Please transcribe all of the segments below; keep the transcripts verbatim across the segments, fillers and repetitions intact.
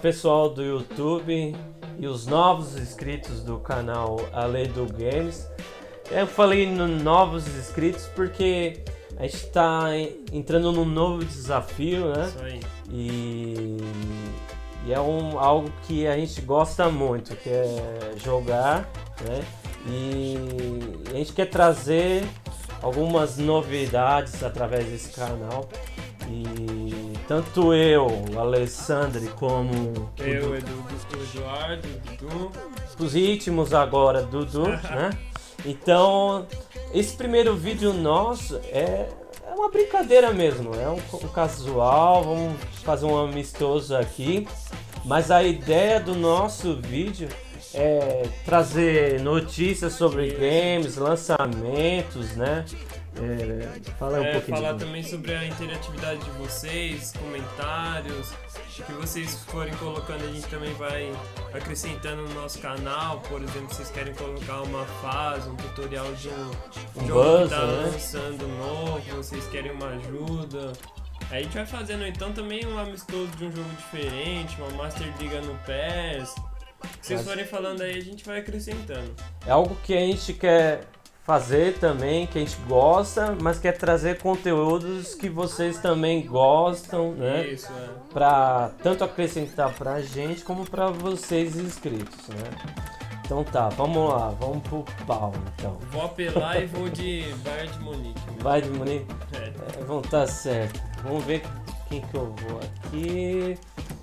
pessoal do YouTube e os novos inscritos do canal Aledo Games. Eu falei no novos inscritos porque a gente está entrando num novo desafio, né? Isso aí. E, e é um, algo que a gente gosta muito, que é jogar, né? E a gente quer trazer algumas novidades através desse canal. E tanto eu, o Alessandro, como eu, o, Edu, o Eduardo, o Dudu, os ritmos agora, Dudu, né? Então, esse primeiro vídeo nosso é, é uma brincadeira mesmo, é um, um casual, vamos fazer um amistoso aqui. Mas a ideia do nosso vídeo é trazer notícias sobre games, lançamentos, né? É, fala um é, pouquinho. Falar de... também sobre a interatividade de vocês, comentários, o que vocês forem colocando a gente também vai acrescentando no nosso canal. Por exemplo, vocês querem colocar uma fase, um tutorial de um, um jogo buzzer, que tá né? lançando novo, vocês querem uma ajuda. Aí a gente vai fazendo então também um amistoso de um jogo diferente, uma Master Liga no P E S. O que vocês Mas... forem falando aí, a gente vai acrescentando. É algo que a gente quer fazer também, que a gente gosta, mas quer trazer conteúdos que vocês também gostam, né? Isso, é. Pra tanto acrescentar pra gente como pra vocês inscritos, né? Então tá, vamos lá, vamos pro pau então. Vou apelar e vou de Bayern de Munique. Vai de Munique? É. É, vão tá certo. Vamos ver quem que eu vou aqui.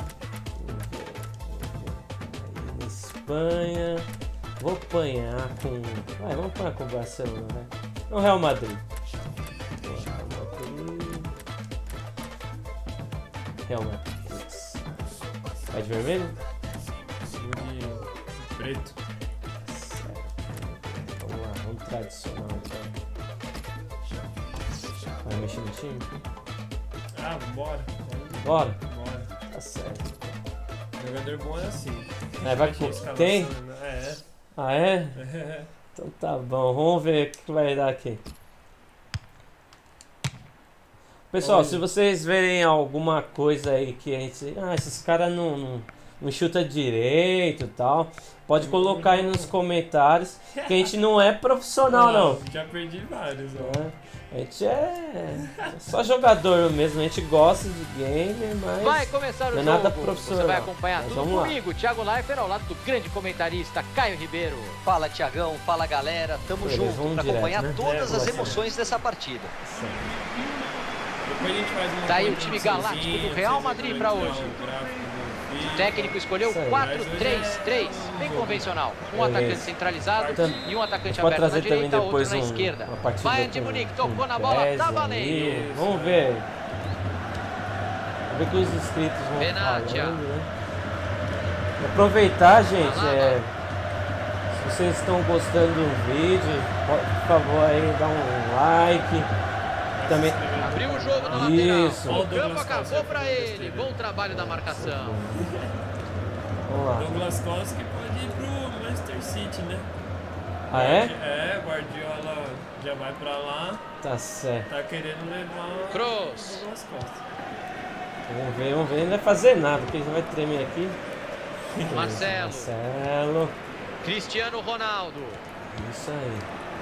Espanha. Vou apanhar com... Vai, vamos apanhar com o Barcelona, né? No Real Madrid. Real Madrid. Real Madrid. Vai de vermelho? Vou de preto. Certo. Vamos lá, vamos tradicional então. Vai mexer no time? Ah, bora. Bora? Bora. Tá certo. Jogador bom é assim. É, vai Deixa a com... escalação, Tem? né? É. Ah, é? É. Então tá bom, vamos ver o que vai dar aqui. Pessoal, Olha. se vocês verem alguma coisa aí que a gente... Ah, esses caras não, não, não chuta direito e tal, pode colocar aí nos comentários, que a gente não é profissional não. Já perdi vários, ó. É, a gente é só jogador mesmo, a gente gosta de game, mas Vai começar o não é jogo. nada profissional. Você vai acompanhar Mas tudo vamos lá. comigo, Thiago Leifert, ao lado do grande comentarista Caio Ribeiro. Fala, Tiagão, fala galera, tamo Beleza, junto vamos para direto, acompanhar né? todas É, as vai ser. emoções dessa partida. Depois a gente faz uma Tá aí o coisa time no galáctico cinzinho, do Real vocês Madrid vão pra entrar hoje. o gráfico do O vídeo. técnico escolheu Isso aí. quatro três três, bem convencional. Um Beleza. atacante centralizado Então, e um atacante pode aberto na trazer também direita, outro depois na um, esquerda. uma partida Bayern de com- Munique com tocou na P bola, E S tá aí. valendo. Vamos ver. Vamos ver o que os inscritos vão Benatia. falando, né? E aproveitar, gente, Vai lá, é, se vocês estão gostando do vídeo, pode, por favor aí dá um like. Também Abriu o jogo na Isso. lateral. O Ó, o campo Douglas acabou Costa pra fazendo ele. besteira. Bom trabalho da marcação. vamos lá. Douglas Costa que pode ir pro Manchester City, né? Ah, é? É, Guardiola já vai pra lá, Tá certo. tá querendo levar o Kroos. Douglas Costa. Vamos ver, vamos ver. Ele não vai fazer nada, porque ele vai tremer aqui. Marcelo. Marcelo. Cristiano Ronaldo. Isso aí.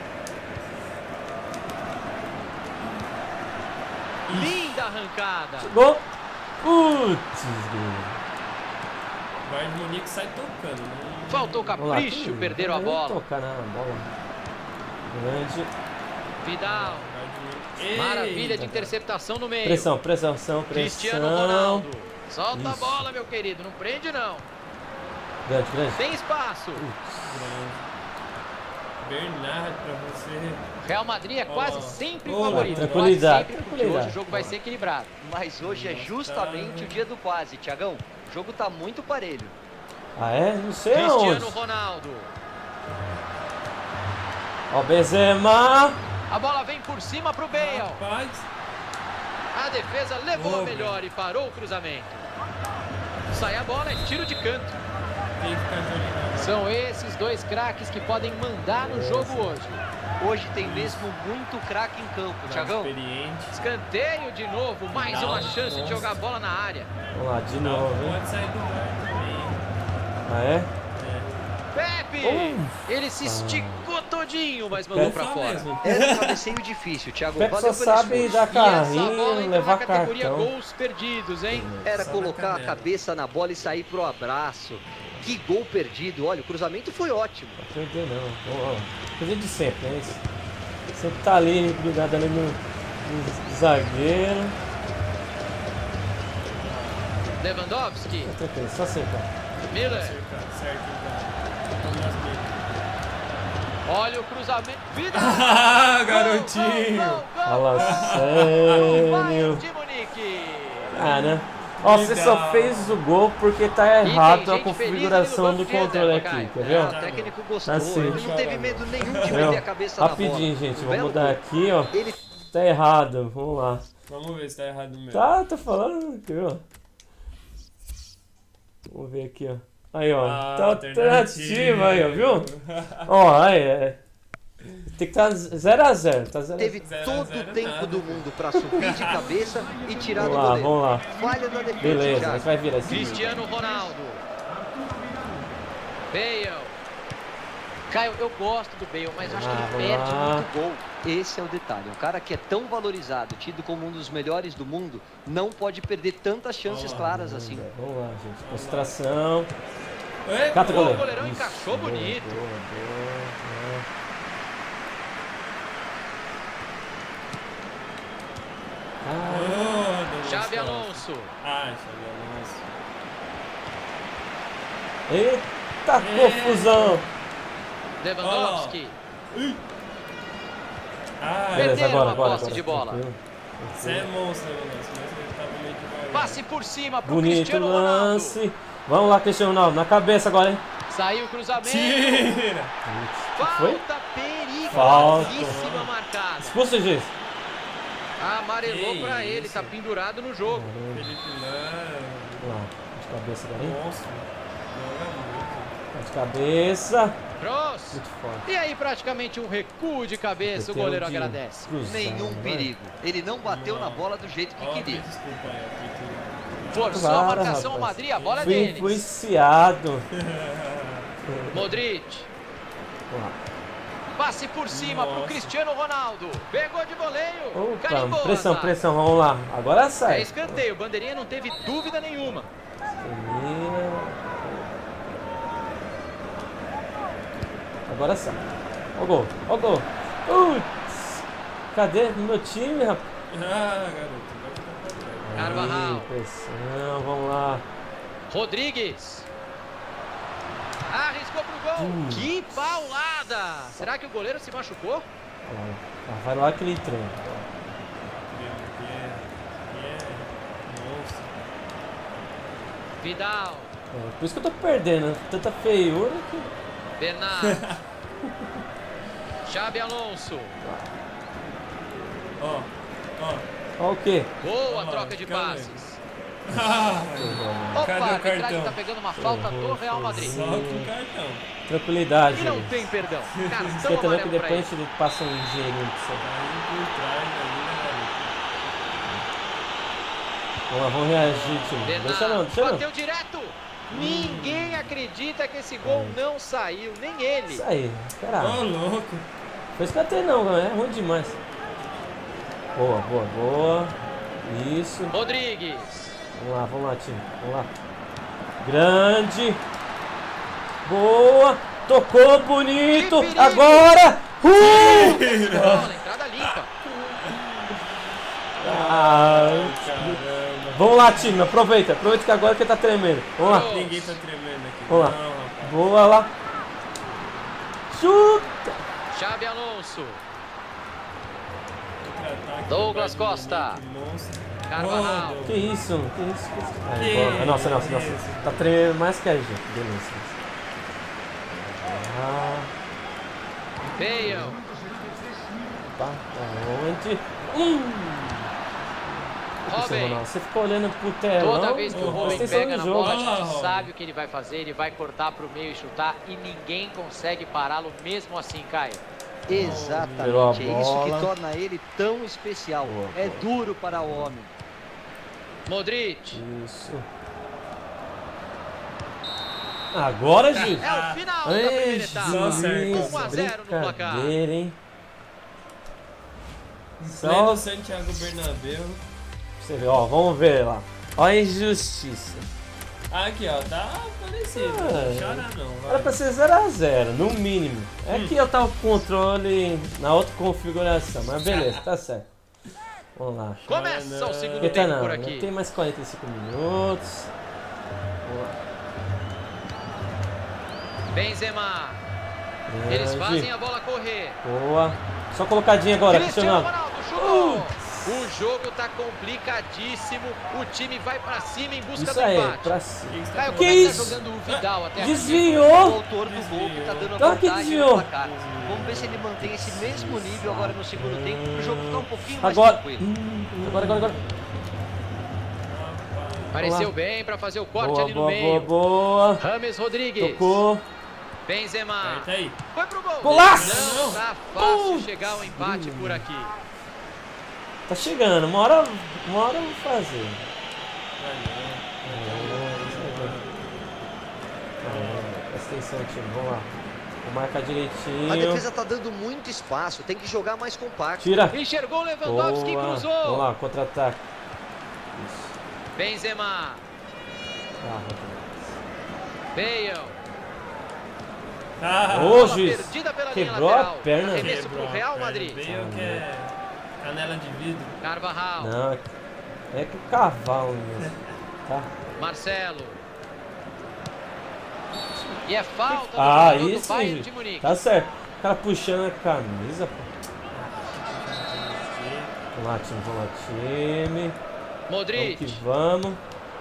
Linda arrancada. Chegou. Putz, grilo. Bayern de Munique sai tocando, né? Faltou Vamos lá. capricho, perderam a Eu bola. tocar na bola. Grande. Vidal. Bayern de Munique. Maravilha Eita. de interceptação no meio. Pressão, pressão, pressão, pressão. Cristiano Ronaldo. Solta a Isso. bola, meu querido. Não prende, não. Grande, grande. Tem espaço. Bernard pra você. Real Madrid é quase Ó, sempre ó, favorito. tranquilidade, Quase sempre, porque tranquilidade. hoje o jogo vai ser equilibrado. Mas hoje é justamente o dia do quase, Tiagão. O jogo tá muito parelho. Ah, é? Não sei Cristiano aonde. Ronaldo. Ó, Benzema. A bola vem por cima pro Bale. Rapaz, A defesa levou Ô, a melhor e parou o cruzamento. Sai a bola, é tiro de canto. tem que ficar de olho nela. São esses dois craques que podem mandar no jogo hoje. Hoje tem mesmo muito craque em campo, Tiagão. Experiente. Escanteio de novo, mais Não, uma chance de nossa. jogar a bola na área. Vamos lá, de Não novo, hein? pode sair do ar. Ah, é? Pepe! Oh. Ele se esticou todinho, mas mandou pra fora. Mesmo. Era um cabeceio difícil, Thiago. Pepe Valeu só pelo sabe esforço. dar E essa bola carrinho, entra levar na categoria cartão. gols perdidos, hein? Era Só colocar na a canela. cabeça na bola e sair pro abraço. Que gol perdido. Olha, o cruzamento foi ótimo. Não perder não. Vamos lá. Coisa de sempre, né? Isso. Sempre tá ali, grudado ali no, no zagueiro. Lewandowski, Tá tranquilo, só sentar. Miller, Certo, certo, então. olha o cruzamento. Vida! Ah, garotinho! Fala Bayern sério. de Munique. Cara, ó, você só Legal. fez o gol porque tá tem errado a gente configuração feliz ali do no banco de controle reserva, aqui, Caio. quer É, ver? o técnico gostou. Assim. Ele não teve medo nenhum de Não, meter a cabeça na bola. rapidinho, gente, Um vamos belo mudar gol. aqui, ó. Ele Tá errado, vamos lá. Vamos ver se tá errado mesmo. Tá, tá falando aqui, ó. Vamos ver aqui, ó. Aí, ó. Ah, tá alternativa aí, ó, viu? Ó, aí, é. Tem que estar zero a zero, tá zero a teve zero. Zero a todo zero o tempo nada. do mundo pra subir de cabeça e tirar Vamos do lá, goleiro. vamos lá. Falha da defesa, Beleza, a Thiago. gente vai virar esse vídeo. Cristiano Ronaldo. Bale. Caio, eu gosto do Bale, mas eu acho que Ah, ele vamos perde lá. muito gol. Esse é o detalhe. Um cara que é tão valorizado, tido como um dos melhores do mundo, não pode perder tantas chances claras assim. Vamos lá, gente. Concentração. Eita, Cata o O goleiro. goleirão Isso, encaixou boa, bonito. boa, boa, boa. Ah, oh, Xabi Deus. Alonso. Ah, Xabi Alonso. eita confusão. Lewandowski. Ah, Beleza, Perderam agora, a agora. posse agora. de bola. Tranquilo. você é monstro, Alonso, mas ele tava meio devagar. Passe por cima pro Bonito Cristiano Ronaldo. lance. Vamos lá, Cristiano Ronaldo. Na cabeça agora, hein? Saiu o cruzamento. Tira! Foi? Falta Falta. perigosíssima marcada. Expulsa o juiz. Amarelou Que pra ele, isso. tá pendurado no jogo. Felipe Lano, Vamos lá. De cabeça agora, hein? monstro. Joga muito. De cabeça. Cross. Muito forte. E aí praticamente um recuo de cabeça, o Meteu goleiro de agradece. cruzado, Nenhum vai. perigo. Ele não bateu na bola do jeito que Ó, queria. desculpa aí, apito. Forçou Claro, a marcação ao rapaz. Madrid, a bola é Fui deles. influenciado. Modric. Vamos lá. Passe por cima pro Nossa. Cristiano Ronaldo. Pegou de voleio. Opa, Carimbou. pressão, Azar. pressão, vamos lá. Agora É sai. escanteio, bandeirinha não teve dúvida nenhuma. Termina. Agora sai. Ó o gol, ó o gol. Putz, cadê meu time, rapaz? Ah, garoto, vai ficar pra trás. Carvajal. Aí, pressão, vamos lá. Rodrigues. Arriscou pro gol. Hum. Que paulada. Será que o goleiro se machucou? Ó, lá, vai lá que ele treina. Aqui é, aqui é monstro. Vidal. É, por isso que eu tô perdendo. Tanta feiura que... Bernardo. Xabi Alonso. Ó, ó. Ó o quê? Boa Ó, troca de calma aí. passes. Ah, Opa, Cadê o a arbitragem cartão? tá pegando uma falta do Real Madrid. só com o cartão. Tranquilidade. E não gente. tem perdão. Você Cartão entendeu que amarelo pra depois ele. ele passa um dinheirinho pra você. Tá indo por trás ali, né, Vamos lá, vamos reagir, time. Deixa não, Bernardo deixa não. bateu direto. Ninguém acredita que esse gol não saiu, nem ele. Isso aí, garoto? Ô, caralho. louco. Foi escanteio não, é ruim demais. Boa, boa, boa. Isso. Rodrigues. Vamos lá, vamos lá, time. Vamos lá. Grande. Boa. Tocou bonito. Que perigo. Agora. Uh! Bola, entrada limpa. Ah, Caramba. vamos lá, time. Aproveita. Aproveita que agora que tá tremendo. Vamos lá. Ninguém tá tremendo aqui. Vamos lá. Não, rapaz. Boa lá. Chuta. Xabi Alonso. Contra-ataque Douglas do Bayern de Costa. Munique, monstro. Carvajal. Oh, Que isso? Que isso? Que isso? Ah, Que bola. Nossa, nossa, nossa. isso? Tá tremendo mais que a gente. Beleza. Ah, Bale. tá. Onde? Hum. Robin. Ronaldo, você ficou olhando pro telão. Toda vez que o Ô, Robin presta atenção pega no na jogo. bola, a Olha lá, gente Robin. sabe o que ele vai fazer. Ele vai cortar pro meio e chutar. E ninguém consegue pará-lo mesmo assim, Caio. Virou a Exatamente. É isso que bola. torna ele tão especial. Boa, É boa. duro para o homem. Modric. Isso. Agora, Gil. É o final da Ai, primeira etapa. Só certo. Gil, um a zero no placar. brincadeira, hein? Pleno Só Santiago Bernabéu. você ver, ó, vamos ver lá. Olha a injustiça. Aqui, ó, tá parecido. Ah, Não chora não. Era Vai. pra ser zero a zero, no mínimo. É Hum. que eu tava com o controle na outra configuração, mas beleza, tá certo. Vamos lá. Começa o segundo Eita, tempo não, por não aqui. tem mais quarenta e cinco minutos. Vamos lá. Benzema. Eles Grande. fazem a bola correr. Boa. Só colocadinha agora, Cristiano Cristiano. Ronaldo chutou. O jogo tá complicadíssimo. O time vai pra cima em busca Isso do aí, empate. pra cima. Que que você tá Caio, falando? como é Que que tá isso? jogando o Vidal até aqui? O Desviou! autor do gol que tá dando a Claro que vantagem desviou. no placar. Vamos ver se ele mantém esse mesmo nível agora no segundo tempo, para o jogo ficar um pouquinho mais Agora. tranquilo. Hum, agora, agora, agora. Pareceu Vamos lá. bem pra fazer o corte Boa, ali no boa, meio. boa, boa. Rames Rodrigues. Tocou. Benzema. Aperta aí. Foi pro gol. Golaço! Não tá fácil Uh. chegar ao empate por aqui. Tá chegando, uma hora, uma hora eu vou fazer. Presta atenção, time. Vamos lá. Vou marcar A direitinho. defesa tá dando muito espaço, tem que jogar mais compacto. Tira. Enxergou o Lewandowski e Boa. cruzou. Vamos lá, contra-ataque. Isso. Benzema. Ah, Bale. Ah, Ô, Bola juiz. perdida pela linha Quebrou a lateral. perna. Arremesso quebrou pro a Real perna. Madrid. Bale que é canela de vidro. Carvajal. não, é que o cavalo mesmo. Tá? Marcelo. E é falta do Ah, jogador do isso, Bayern juiz. de Munique. Tá certo. O cara puxando a camisa, pô. Vamos lá, time, vamos lá, time. Vamos Modric. que vamos.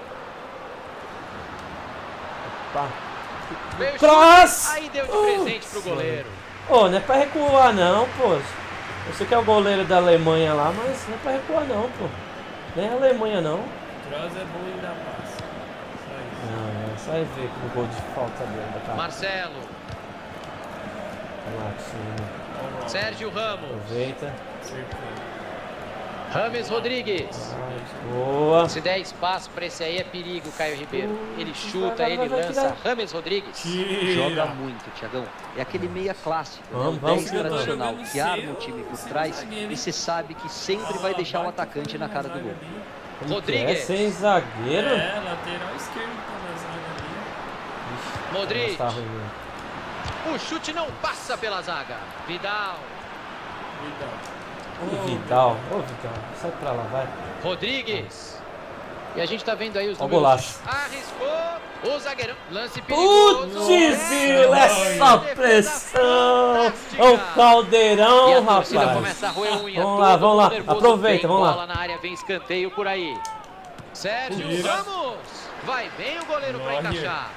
Opa. Veio o Cross! chute, aí deu de Uh, presente pro goleiro. Ô, não é pra recuar não, pô. Eu sei que é o goleiro da Alemanha lá, mas não é pra recuar não, pô. Nem a Alemanha não. Kroos é bom em dar passe. Só isso. Não, é só aí ver que o gol de falta dele da cara. Marcelo. Vamos lá, time. Vamos lá. Sérgio Ramos. Aproveita. Acertou. Rames Rodrigues. Boa. Se der espaço pra esse aí é perigo, Caio Ribeiro. Uh, Ele vai, chuta, vai, ele vai, vai, lança. vai. Rames Rodrigues. Joga Tira. muito, Thiagão. É aquele meia clássico, Vamos, né? O vamos, dez que eu tô tradicional, jogando que arma sem o o- time por sem o trás zagueiro, e hein? você sabe que sempre vai deixar o atacante na cara do gol. Como Rodrigues. que é? Sem zagueiro? É, lateral esquerdo tá na zaga ali. Ixi, Modric. tá ruim mesmo. O chute não passa pela zaga. Vidal. Vidal. Ô, Vidal, ô Vidal, sai pra lá, vai. Rodrigues. E a gente tá vendo aí os Ó o números. golaço. Arriscou. O zagueirão. Lance perigoso. Putz, Gil, essa pressão! É o E caldeirão, a torcida rapaz. começa a roer unha. Vamos lá, todo vamos lá. mundo nervoso. Aproveita, Vem vamos lá. bola na área, vem escanteio por aí. Sérgio Tira. Ramos. Vai bem o goleiro pra Neuer. encaixar.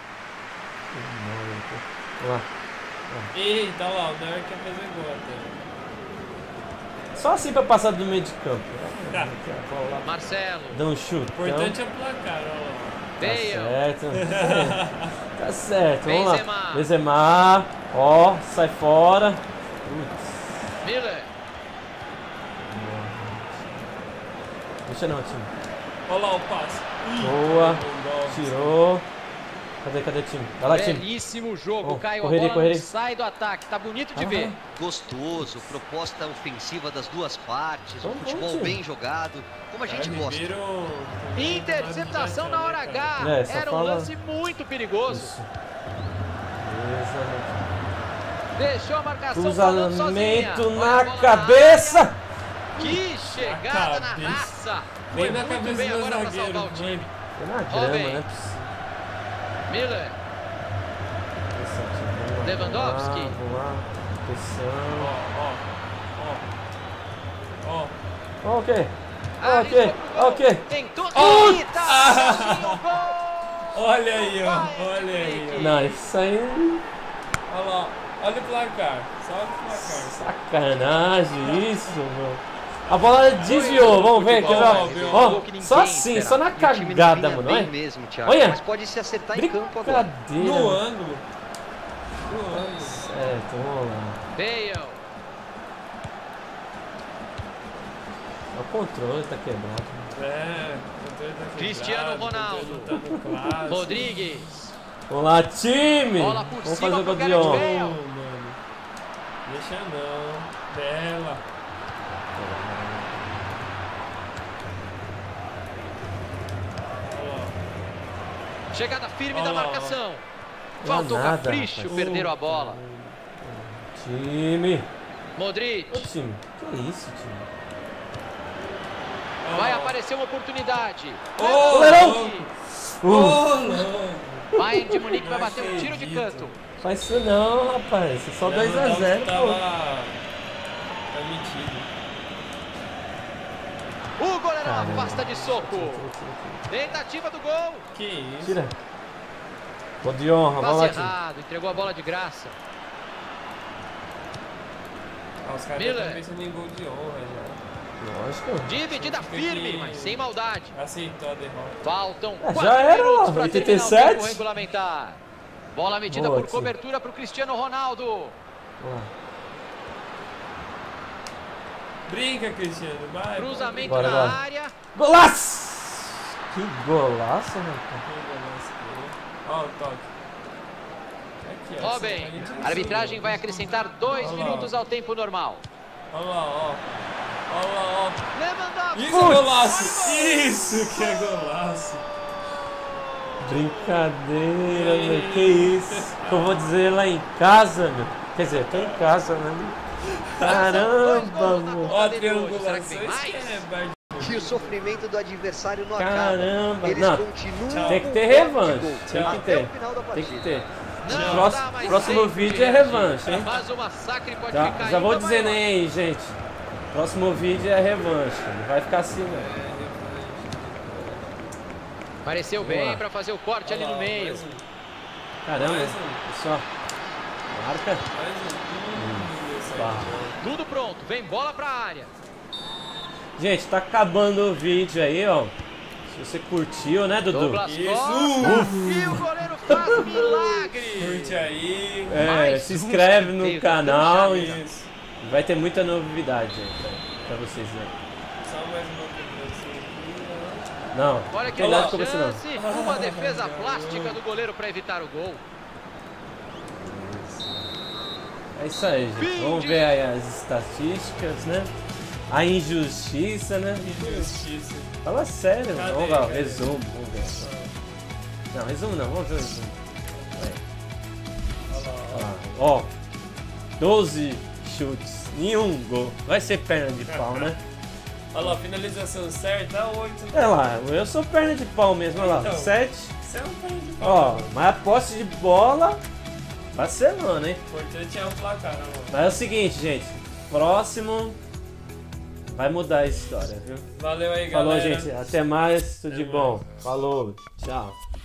Vamos lá. Eita, olha lá, o Neuer quer fazer gol até. Só assim pra passar do meio de campo. Tá. Vamos lá. Marcelo. Dá um chute. O importante é o placar, olha lá. Tá Bale. certo. Tá certo, vamos lá. Benzema. Benzema. Ó, sai fora. Putz. Miller. Deixa não, time. Olha lá o passe. Boa. Lewandowski. Tirou. Cadê, cadê time? Vai lá, time. Belíssimo jogo, Ó, Caio. correria, a bola correria. não sai do ataque. Tá bonito de Ah. ver. Gostoso, proposta ofensiva das duas partes, um Vamos, futebol vamos, bem jogado, como a gente Caio gosta. Ribeiro. Interceptação na hora H. É, só Era um fala- lance muito perigoso. Isso. Beleza, né? Deixou a marcação falando sozinha. Cruzamento Olha a na bola cabeça. área. Que chegada na cabeça. raça. Bem Foi na muito cabeça bem do agora pra zagueiro, salvar o foi. time. Foi na grama, Robin. né? Miller. Lewandowski. Vamos lá. Ó, Pressão. ó, ó. Ó. Ó, o quê? Ó, o Arriscou quê? pro Ó, gol. o quê? Tentou. Oh! Eita! Sozinho, gol! Olha aí, ó. Olha aí, ó. Não, isso aí. Olha lá. Olha o placar. Só olha o placar. Sacanagem isso, meu. A bola desviou, vamos ver, quer ver? Futebol, Ó, viu? Ó, Que ninguém só assim, esperava. só na E o time não cagada, vinha mano, bem olha. mesmo, Thiago, Olha. mas pode se acertar em campo agora. Brincadeira. No mano. ângulo. No ângulo. Certo, vamos lá. Bale. O controle tá quebrado. É. o controle tá quebrado, Cristiano o controle Ronaldo. não tá no clássico. Rodrigues. Vamos lá, time! Bola por Vamos cima fazer o pro gol de Gareth honra. Bale. Não, mano. Deixa não. Bela. Chegada firme Ó da lá, ó. marcação. Não Faltou nada, capricho, rapaz. perderam a bola. Time! Modric. Ô, time, que isso, time? Vai aparecer uma oportunidade. Ô, Goleirão! louco. Uh, Ô, louco. Bayern de Munique vai Não bater um tiro de acredito. canto. faz isso não, rapaz. É só dois a zero, Tava... pô. Tá mentindo. O goleirão Caramba. afasta de soco. Tira, tira, tira, Tentativa do gol. Que isso? tira. Gol de honra, vamos lá, Passe time. errado, entregou a bola de graça. Ah, os caras Miller. estão pensando em gol de honra já. Lógico. Dividida firme, mas sem maldade. Aceitou a derrota. Faltam É, já quatro era, minutos ó, para oitenta e terminar o sete. tempo regulamentar. Bola metida Boa, por time. cobertura para o Cristiano Ronaldo. Vamos lá. Brinca, Cristiano. Vai. Cruzamento Bora, na bora. área. Golaço! Que golaço, rapaz. Ó o toque. Aqui, ó. Robin. A gente A arbitragem vai acrescentar dois Olha lá. minutos ao tempo normal. Olha lá, ó. Olha lá, ó. Lewandowski. Isso é golaço! Isso que é golaço! Brincadeira, meu. Que isso? Que eu vou dizer lá em casa, meu. Quer dizer, tô em casa, né? Caramba, meu. Ó a Será que triangulação, vem isso mais? que é bar- E o sofrimento do adversário não Caramba. acaba. Eles Não, continuam tem que com ter fome de revanche. gol Tem que até ter. o final da Tem que partida. ter. Não Próximo, dá mais próximo tempo, vídeo é gente. revanche, hein? Mas o massacre pode Já, ficar já vou ainda dizendo maior. aí, gente. Próximo vídeo é revanche. Não vai ficar assim, não. Pareceu Vamos bem lá. para fazer o corte ali no meio. Mais um, Caramba, Mais um. pessoal. Marca. mais um. Hum, isso aí. Pá. Tudo pronto, vem bola para a área. Gente, tá acabando o vídeo aí, ó. Se você curtiu, né, Dudu? Douglas Isso. Costa. E o goleiro faz milagre. Curte aí. É, Mais se um inscreve no escanteio, canal puxa e Isso. vai ter muita novidade aí pra, pra vocês verem. Só mais uma cobrança aqui, ó. Não, Olha não que tem nada boa com você não. chance. Uma defesa plástica do goleiro para evitar o gol. É isso aí, gente. Vamos ver aí as estatísticas, né? A injustiça, né? Injustiça. Fala sério, Cadê, vamos lá, o cadê? resumo, vamos ver. Não, resumo não, vamos ver o resumo. Aí, Olha lá, ó lá. Ó, doze chutes, nenhum gol. Vai ser perna de pau, né? ó. Olha lá, finalização certa, oito. É lá, eu sou perna de pau mesmo, olha lá, Então. sete. Você é um perna de pau. Ó, mas a posse de bola, Barcelona, hein? O importante é o placar, ó. Mas é o seguinte, gente, próximo vai mudar a história, viu? Valeu aí, Falou, galera. gente, até mais, tudo de Até bom. Falou, tchau.